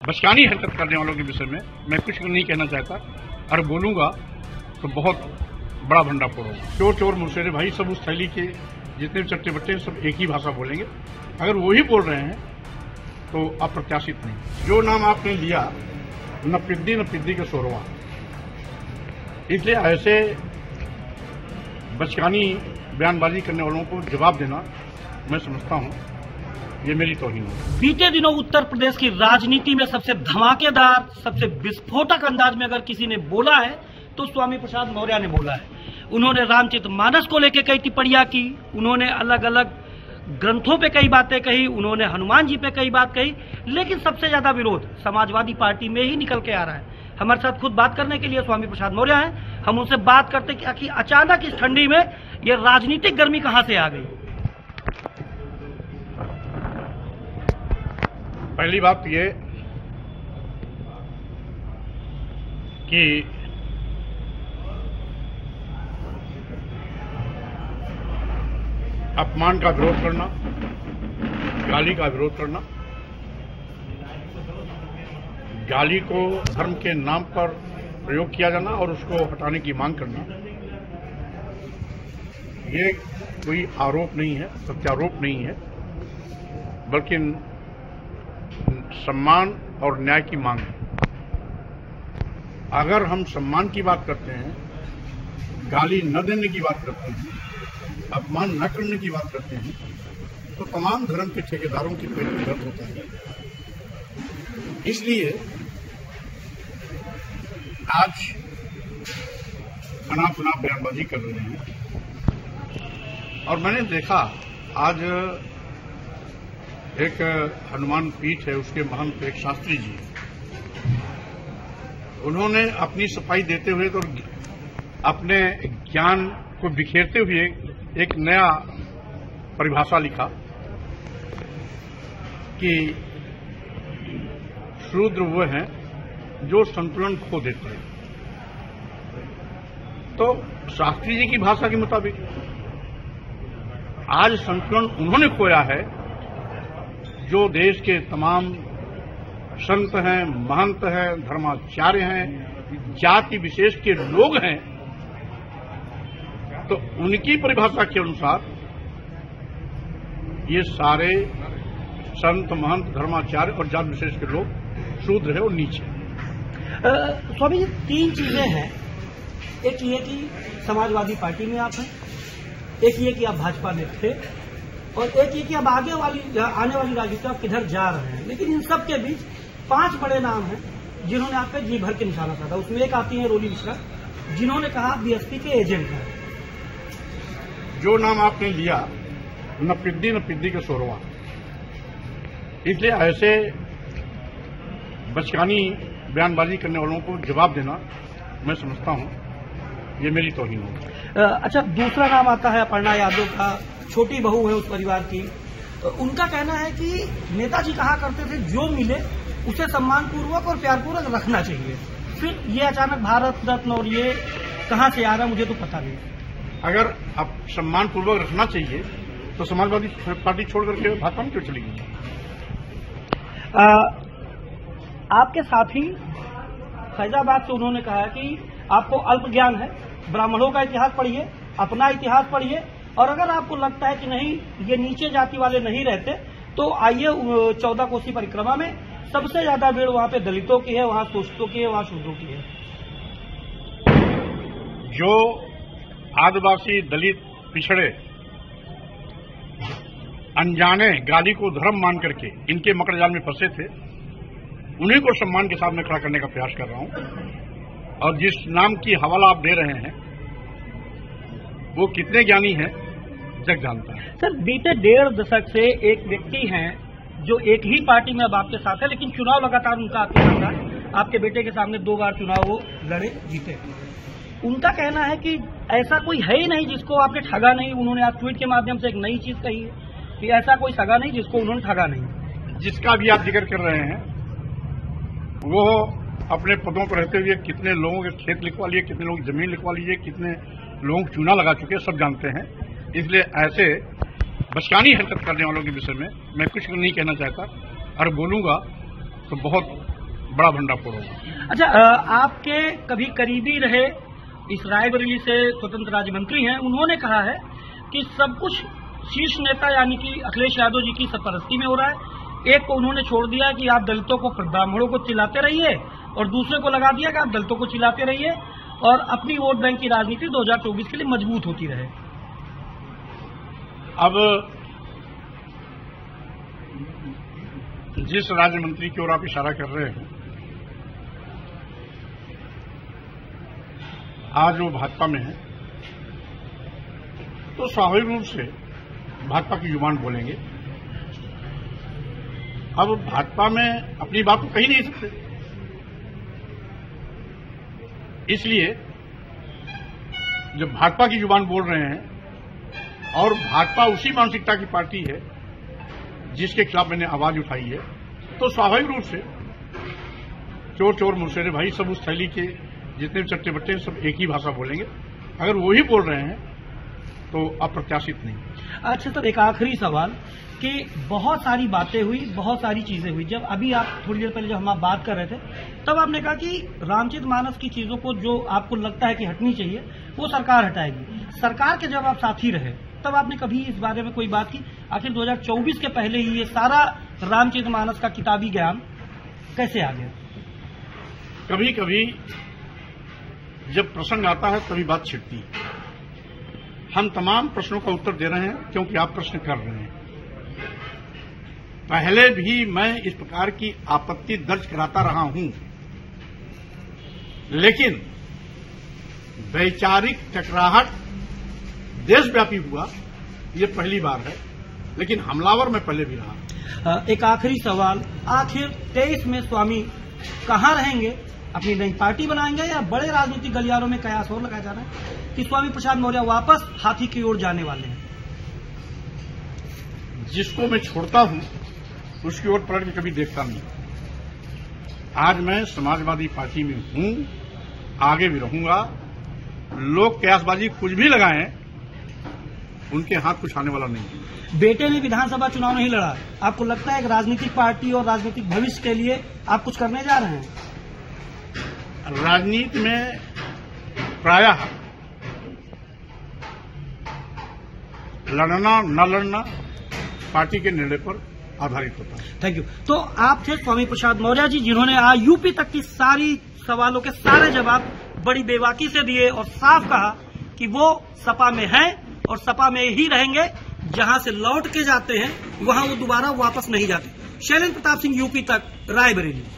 बचकानी हरकत करने वालों के विषय में मैं कुछ नहीं कहना चाहता, और बोलूंगा तो बहुत बड़ा भंडा फोड़ूंगा। चोर चोर मुर्शेरे भाई सब उस थैली के जितने भी चट्टे बट्टे सब एक ही भाषा बोलेंगे। अगर वो ही बोल रहे हैं तो अप्रत्याशित नहीं। जो नाम आपने लिया न पिद्दी के सोरवा, इसलिए ऐसे बचकानी बयानबाजी करने वालों को जवाब देना मैं समझता हूं ये मेरी तौहीन है। बीते दिनों उत्तर प्रदेश की राजनीति में सबसे धमाकेदार, सबसे विस्फोटक अंदाज में अगर किसी ने बोला है तो स्वामी प्रसाद मौर्य ने बोला है। उन्होंने रामचरितमानस को लेकर कई टिप्पणियां की, उन्होंने अलग अलग ग्रंथों पे कई बातें कही, उन्होंने हनुमान जी पे कई बात कही, लेकिन सबसे ज्यादा विरोध समाजवादी पार्टी में ही निकल के आ रहा है। हमारे साथ खुद बात करने के लिए स्वामी प्रसाद मौर्य हैं। हम उनसे बात करते कि अचानक इस ठंडी में ये राजनीतिक गर्मी कहां से आ गई। पहली बात ये कि अपमान का विरोध करना, गाली का विरोध करना, गाली को धर्म के नाम पर प्रयोग किया जाना और उसको हटाने की मांग करना, ये कोई आरोप नहीं है, सत्यारोप नहीं है, बल्कि सम्मान और न्याय की मांग है। अगर हम सम्मान की बात करते हैं, गाली न देने की बात करते हैं, अपमान न करने की बात करते हैं, तो तमाम धर्म के ठेकेदारों की पेट में दर्द होता है। इसलिए आज अनाप शनाप बयानबाजी कर रहे हैं। और मैंने देखा आज एक हनुमान पीठ है, उसके महंत एक शास्त्री जी, उन्होंने अपनी सफाई देते हुए तो अपने ज्ञान को बिखेरते हुए एक नया परिभाषा लिखा कि शूद्र वो हैं जो संतुलन खो देते हैं। तो शास्त्री जी की भाषा के मुताबिक आज संतुलन उन्होंने खोया है जो देश के तमाम संत हैं, महंत हैं, धर्माचार्य हैं, जाति विशेष के लोग हैं। तो उनकी परिभाषा के अनुसार ये सारे संत, महंत, धर्माचार्य और जाति विशेष के लोग शूद्र है और नीचे। स्वामी जी, तीन चीजें हैं। एक ये कि समाजवादी पार्टी में आप हैं, एक ये कि आप भाजपा में थे, और एक ये कि अब आने वाली राजनीति आप किधर जा रहे हैं। लेकिन इन सब के बीच 5 बड़े नाम हैं जिन्होंने आप पे जी भर के निशाना साधा। उसमें एक आती है रोली मिश्रा, जिन्होंने कहा बीएसपी के एजेंट हैं। जो नाम आपने लिया न पिद्दी के सोरवा, इसलिए ऐसे बचकानी बयानबाजी करने वालों को जवाब देना मैं समझता हूं ये मेरी तौहीन है। अच्छा, दूसरा नाम आता है अपर्णा यादव का, छोटी बहू है उस परिवार की। उनका कहना है कि नेताजी कहा करते थे जो मिले उसे सम्मानपूर्वक और प्यारपूर्वक रखना चाहिए। फिर ये अचानक भारत रत्न और ये कहां से आ रहा मुझे तो पता नहीं। अगर अब सम्मानपूर्वक रखना चाहिए तो समाजवादी पार्टी छोड़ करके भाजपा में क्यों चली गई? आपके साथी फैजाबाद से उन्होंने कहा कि आपको अल्प ज्ञान है, ब्राह्मणों का इतिहास पढ़िए, अपना इतिहास पढ़िए, और अगर आपको लगता है कि नहीं ये नीचे जाति वाले नहीं रहते तो आइए 14 कोसी परिक्रमा में। सबसे ज्यादा भीड़ वहां पे दलितों की है, वहां शोषितों की है, वहां शूद्रों की है। जो आदिवासी, दलित, पिछड़े अनजाने गाली को धर्म मान करके इनके मकड़जाल में फंसे थे, उन्हीं को सम्मान के सामने खड़ा करने का प्रयास कर रहा हूं। और जिस नाम की हवाला आप दे रहे हैं वो कितने ज्ञानी हैं जग जानता है। सर, बीते 1.5 दशक से एक व्यक्ति हैं जो एक ही पार्टी में अब आपके साथ है, लेकिन चुनाव लगातार उनका आपके साथ है। आपके बेटे के सामने 2 बार चुनाव वो लड़े, जीते। उनका कहना है कि ऐसा कोई है ही नहीं जिसको आपने ठगा नहीं। उन्होंने आज ट्वीट के माध्यम से एक नई चीज कही है कि ऐसा कोई सगा नहीं जिसको उन्होंने ठगा नहीं। जिसका भी आप जिक्र कर रहे हैं वो अपने पदों पर रहते हुए कितने लोगों के खेत लिखवा लिए, कितने लोग जमीन लिखवा लीजिए, कितने लोगों को चूना लगा चुके, सब जानते हैं। इसलिए ऐसे बचकानी हरकत करने वालों के विषय में मैं कुछ नहीं कहना चाहता, और बोलूंगा तो बहुत बड़ा भंडाफोड़ होगा। अच्छा, आपके कभी करीबी रहे इस रायबरेली से स्वतंत्र राज्य मंत्री हैं, उन्होंने कहा है कि सब कुछ शीर्ष नेता यानी कि अखिलेश यादव जी की सरपरस्ती में हो रहा है। एक को उन्होंने छोड़ दिया कि आप दलितों को, ब्राह्मणों को चिल्लाते रहिए, और दूसरे को लगा दिया कि आप दलितों को चिल्लाते रहिए और अपनी वोट बैंक की राजनीति 2024 के लिए मजबूत होती रहे। अब जिस राज्य मंत्री की ओर आप इशारा कर रहे हैं, आज वो भाजपा में है, तो स्वाभाविक रूप से भाजपा की जुबान बोलेंगे। अब भाजपा में अपनी बात तो कही नहीं सकते, इसलिए जब भाजपा की जुबान बोल रहे हैं और भाजपा उसी मानसिकता की पार्टी है जिसके खिलाफ मैंने आवाज उठाई है, तो स्वाभाविक रूप से चोर चोर मुर्शेरे भाई सब उस थैली के जितने भी चट्टे बट्टे सब एक ही भाषा बोलेंगे। अगर वो ही बोल रहे हैं तो अप्रत्याशित नहीं। अच्छा सर, एक आखिरी सवाल कि बहुत सारी बातें हुई, बहुत सारी चीजें हुई। जब अभी आप थोड़ी देर पहले जब हम आप बात कर रहे थे, तब आपने कहा कि रामचरितमानस की चीजों को जो आपको लगता है कि हटनी चाहिए वो सरकार हटाएगी। सरकार के जब आप साथी रहे तब आपने कभी इस बारे में कोई बात की? आखिर 2024 के पहले ही ये सारा रामचरितमानस का किताबी ज्ञान कैसे आ गया? कभी कभी जब प्रसंग आता है तभी बात छिड़ती है। हम तमाम प्रश्नों का उत्तर दे रहे हैं क्योंकि आप प्रश्न कर रहे हैं। पहले भी मैं इस प्रकार की आपत्ति दर्ज कराता रहा हूं, लेकिन वैचारिक टकराहट देशव्यापी हुआ ये पहली बार है, लेकिन हमलावर मैं पहले भी रहा। एक आखिरी सवाल, आखिर 23 में स्वामी कहां रहेंगे? अपनी नई पार्टी बनाएंगे या बड़े राजनीतिक गलियारों में कयास और लगाया जा रहा है कि स्वामी प्रसाद मौर्य वापस हाथी की ओर जाने वाले हैं? जिसको मैं छोड़ता हूं उसकी ओर पलट के कभी देखता नहीं। आज मैं समाजवादी पार्टी में हूं, आगे भी रहूंगा। लोग कयासबाजी कुछ भी लगाएं, उनके हाथ कुछ आने वाला नहीं। बेटे ने विधानसभा चुनाव नहीं लड़ा, आपको लगता है कि राजनीतिक पार्टी और राजनीतिक भविष्य के लिए आप कुछ करने जा रहे हैं? राजनीति में प्रायः लड़ना न लड़ना पार्टी के निर्णय पर आधारित होता है। Thank you. तो आप थे स्वामी प्रसाद मौर्य जी, जिन्होंने आज यूपी तक की सारी सवालों के सारे जवाब बड़ी बेबाकी से दिए और साफ कहा कि वो सपा में हैं और सपा में ही रहेंगे। जहां से लौट के जाते हैं वहां वो दोबारा वापस नहीं जाते। शैलेंद्र प्रताप सिंह, यूपी तक, रायबरेली।